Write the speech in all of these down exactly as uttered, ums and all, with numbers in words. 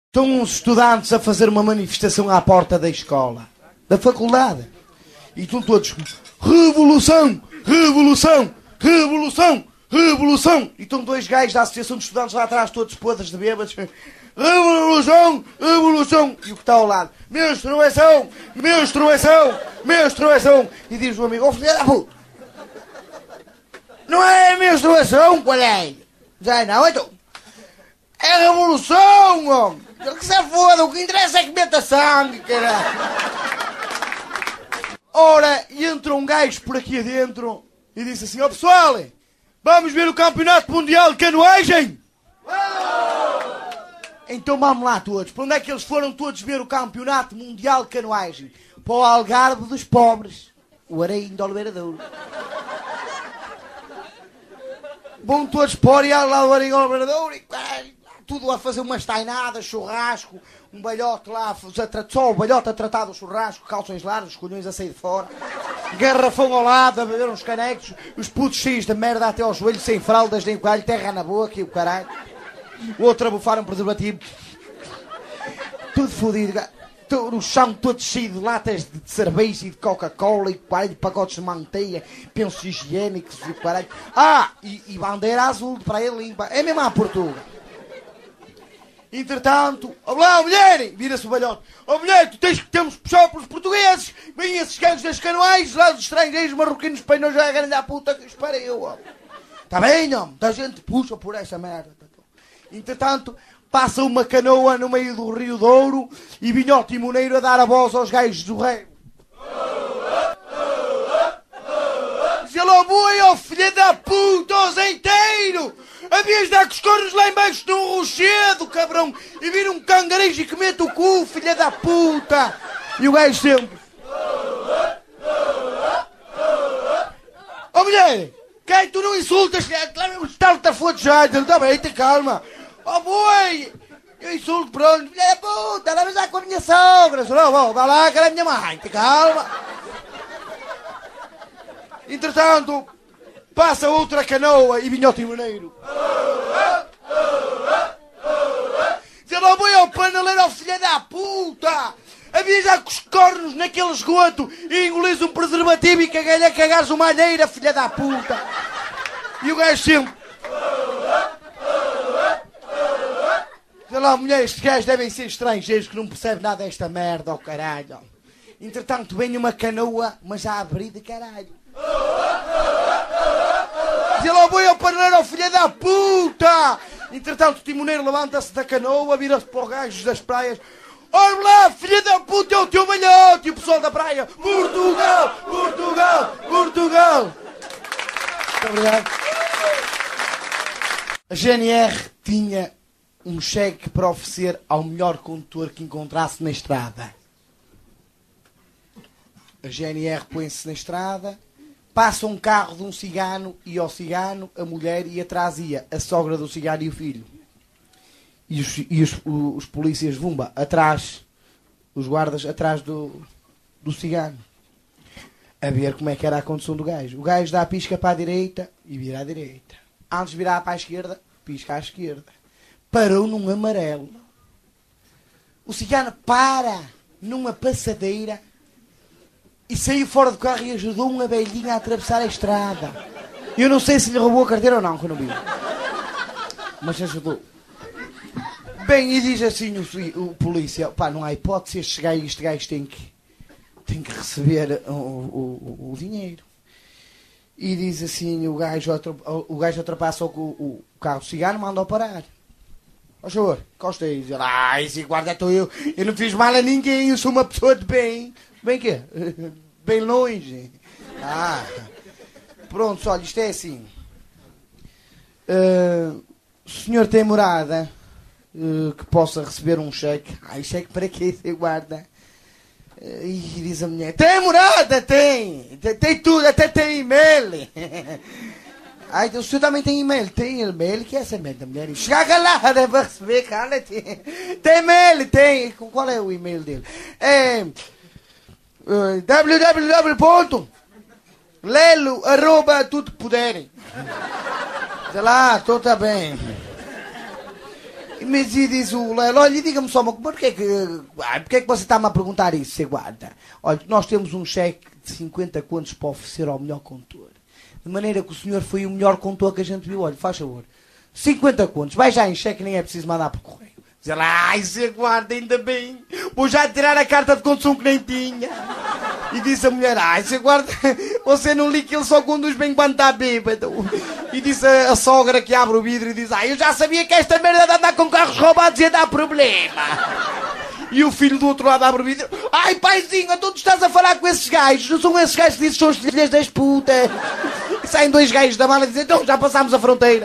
Estão uns estudantes a fazer uma manifestação à porta da escola, da faculdade. E estão todos... Revolução! Revolução! Revolução! Revolução! E estão dois gajos da Associação de Estudantes lá atrás, todos podres de bêbados. Revolução! Revolução! E o que está ao lado? Menstruação! Menstruação! Menstruação! E diz o amigo, ó filho da puta! Não é menstruação, colega! Já não, então... É revolução, homem! Que se foda, o que interessa é que meta sangue, caralho! Ora, e entra um gajo por aqui adentro e disse assim, ó oh, pessoal, vamos ver o campeonato mundial de canoagem? Então vamos lá todos. Para onde é que eles foram todos ver o campeonato mundial de canoagem? Para o Algarve dos pobres. O Areinho de Oliveira de Ouro. Vão todos para o areal lá do Areinho de Oliveira de Ouro e tudo a fazer umas tainadas, churrasco, um balhote lá, só o balhote a tratar do churrasco, calções largos, colhões a sair de fora, garrafão ao lado, a beber uns canecos, os putos cheios de merda até aos joelhos, sem fraldas nem coelho, terra na boca e o caralho. O outro a bufar um preservativo. Tudo fodido, no chão todo cheio de latas de cerveja e de Coca-Cola e caralho, pacotes de manteiga, pensos higiênicos e o caralho. Ah, e, e bandeira azul de praia limpa, é mesmo a Portugal. Entretanto, ó lá, mulher, vira-se o balhote. Ó mulher, tu tens que temos que puxar pelos portugueses. Vêm esses gajos das canoais, lá dos estrangeiros, marroquinos, espanhóis, já a grande a puta que espera eu, ó. Tá bem, homem? Da gente puxa por essa merda. Entretanto, passa uma canoa no meio do Rio Douro e vinha o timoneiro a dar a voz aos gajos do rei. Diz-lhe, ó boi, ó filha da puta, ó zeiteiro! Havias de dar com os cornos lá embaixo de um rochedo, cabrão! E vir um cangarejo que mete o cu, filha da puta! E o gajo sempre... Ó mulher! Quem tu não insultas? Está-te foda já, está bem, tem calma! Ó boi! Eu insulto pronto, filha da puta! Dá-me já com a minha sogra! Não, vou, vai lá, que era a minha mãe, tem calma! Entretanto... Passa outra canoa e vinha o timoneiro. Diz lá, boi, ó paneleiro, ó filha da puta! Havia já com os cornos naquele esgoto e engolis um preservativo e caguei-lhe a cagares uma alheira, filha da puta! E o gajo sempre... Diz lá, mulher, estes gajos devem ser estrangeiros que não percebem nada desta merda, ó caralho. Entretanto, vem uma canoa, mas já abrida, caralho. Diz lá, boi, ó paneleiro, ó filha da puta! Entretanto, o timoneiro levanta-se da canoa, vira-se para os gajos das praias. Olha lá, filha da puta, é o teu balhote! E o pessoal da praia, Portugal, Portugal, Portugal! Muito obrigado. A G N R tinha um cheque para oferecer ao melhor condutor que encontrasse na estrada. A G N R põe-se na estrada... Passa um carro de um cigano e ao cigano, a mulher, e atrás ia a sogra do cigano e o filho. E os, e os, os, os polícias, vumba, atrás, os guardas atrás do, do cigano. A ver como é que era a condução do gajo. O gajo dá a pisca para a direita e vira à direita. Antes de virar para a esquerda, pisca à esquerda. Parou num amarelo. O cigano para numa passadeira e saiu fora do carro e ajudou uma velhinha a atravessar a estrada. Eu não sei se lhe roubou a carteira ou não, que eu não vi. Mas ajudou. Bem, e diz assim o, o polícia, pá, não há hipótese, este gajo, este gajo tem que, tem que receber o, o, o dinheiro. E diz assim, o gajo, o gajo ultrapassa o, o, o carro cigano, manda-o parar. Ó senhor, encosta aí. Diz, ah, esse guarda estou eu, eu não fiz mal a ninguém, eu sou uma pessoa de bem. Bem quê? Bem longe. Ah, pronto, olha, isto é assim. Uh, o senhor tem morada uh, que possa receber um cheque? Ai, cheque para quê, seu guarda? Uh, e diz a mulher, tem morada, tem. Tem, tem tudo, até tem e-mail. Ai, o senhor também tem e-mail? Tem e-mail? Que é essa merda, mulher? Chega lá, deve receber, cara. Tem, tem e-mail, tem. Qual é o e-mail dele? É... Uh, w w w ponto lelo arroba tudo que puderem. Sei lá, estou tá bem. Mas e diz o Lelo, olha, diga-me só uma coisa, porquê é que, ah, porquê é que você está-me a perguntar isso, você guarda? Olha, nós temos um cheque de cinquenta contos para oferecer ao melhor condutor. De maneira que o senhor foi o melhor condutor que a gente viu. Olha, faz favor. cinquenta contos, vai já em cheque, nem é preciso mandar por correio. Diz ela, ai, você guarda, ainda bem. Vou já tirar a carta de condução que nem tinha. E disse a mulher, ai, você guarda, você não liga que ele só conduz bem quando está bêbado. E disse a, a sogra que abre o vidro e diz, ai, eu já sabia que esta merda de andar com carros roubados ia dar problema. E o filho do outro lado abre o vidro, ai, paizinho, então tu estás a falar com esses gajos, não são esses gajos que dizem que são os filhos das putas. E saem dois gajos da mala e dizem, então já passámos a fronteira.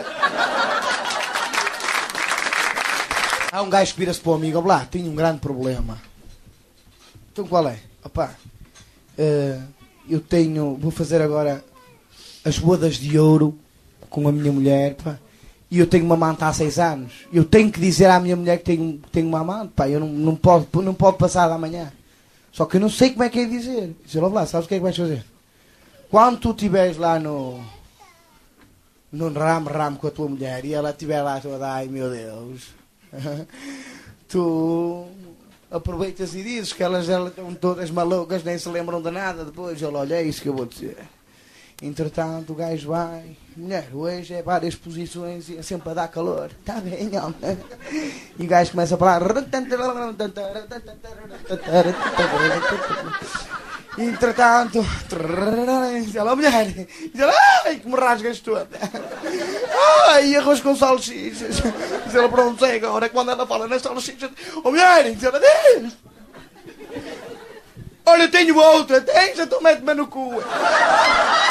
Há um gajo que vira-se para o amigo, lá, tenho um grande problema. Então qual é? Opá, uh, eu tenho, vou fazer agora as bodas de ouro com a minha mulher, pá, e eu tenho uma amante há seis anos. Eu tenho que dizer à minha mulher que tenho, tenho uma amante, pá, eu não, não, pode, não pode passar da manhã. Só que eu não sei como é que é dizer. Dizer, lá, sabes o que é que vais fazer? Quando tu estiveres lá no, no ramo-ramo com a tua mulher e ela estiver lá toda, ai meu Deus... tu aproveitas e dizes que elas, elas estão todas malucas, nem se lembram de nada. Depois ele, olha, é isso que eu vou dizer. Entretanto o gajo vai, mulher, hoje é várias posições e é sempre a dar calor. Está bem, ó. E o gajo começa a falar. Entretanto, diz ela, mulher, diz ela, ai, que me rasgas toda. Ai, arroz com salsichas. Diz ela, pronto, sei agora, quando ela fala nas salsichas, oh mulher, diz ela, diz. Olha, tenho outra, tens, então mete-me no cu.